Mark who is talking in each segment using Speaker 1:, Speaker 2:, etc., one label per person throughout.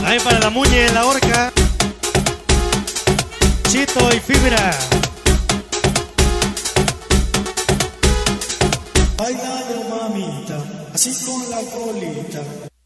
Speaker 1: Ahí para la muñe, la horca, Chito y Fibra.
Speaker 2: Bailando mamita, así con la colita.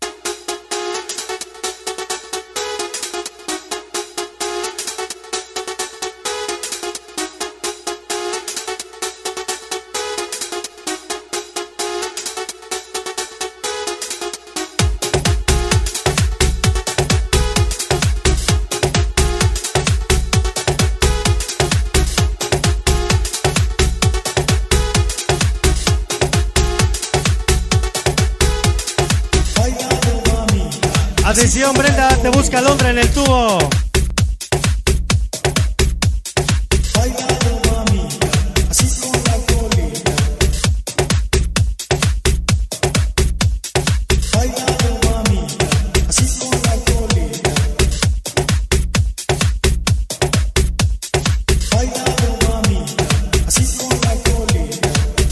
Speaker 1: Atención, Brenda, te busca Londra en el tubo.
Speaker 2: Bailando mamita, así con la colita. Bailando mamita, así con la colita. Bailando mamita, así con la colita.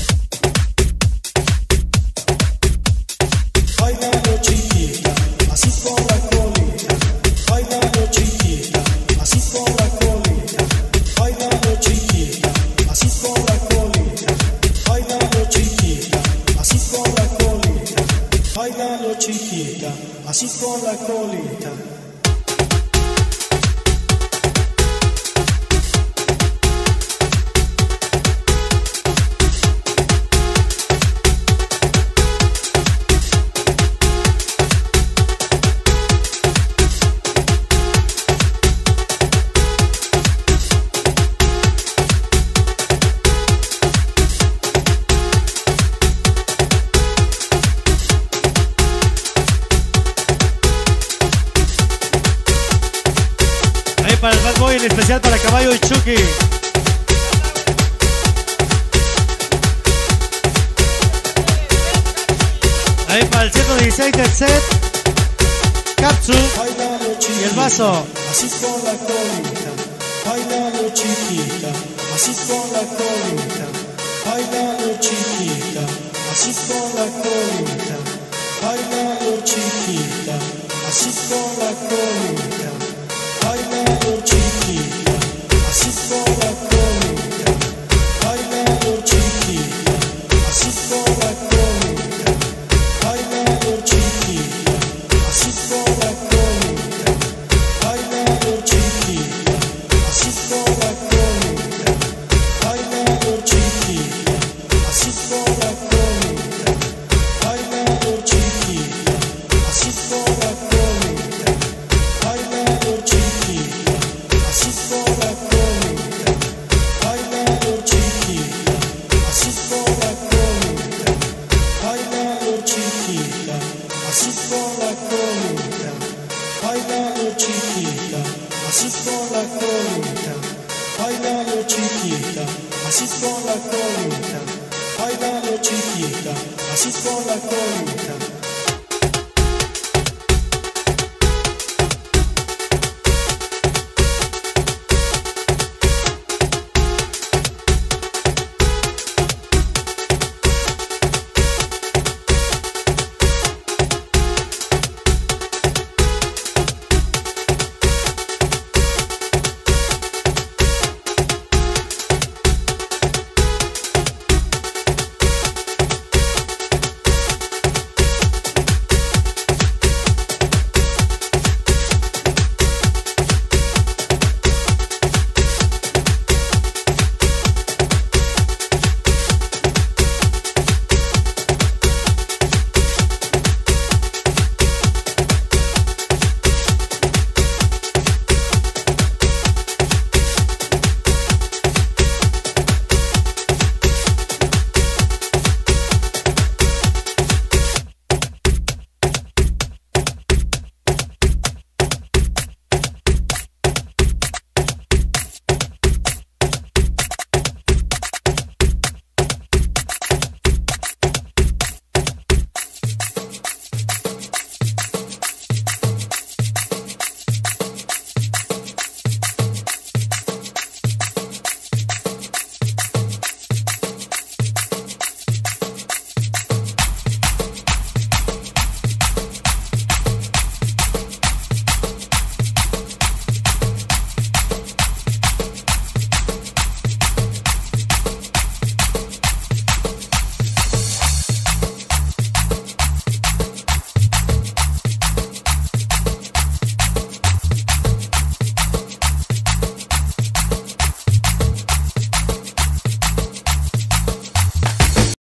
Speaker 2: Bailando chiquita, así con la colita. Bailando chiquita, así con la colita. Bailando chiquita, así con la colita. Bailando chiquita, así con la colita. Bailando chiquita, así con la colita.
Speaker 1: Para el Bad Boy, en especial para Caballo y Chucky. Ahí para el 116 del set, Capsu y el vaso.
Speaker 2: Así con la colita, bailando chiquita, así con la colita, bailando chiquita, así con la colita, bailando chiquita, así con la colita. Bailando chiquita, así con la colita. Bailando chiquita, así con la colita. Bailando chiquita, así con la colita. Bailando chiquita, así con la colita. Bailando chiquita, así con la colita. Bailando chiquita, así con la colita. Bailando chiquita, así con la colita. Bailando chiquita, así con la colita. Bailando chiquita, así con la colita. Bailando chiquita, así con la colita. Bailando chiquita, así con la colita. Bailando chiquita, así con la colita.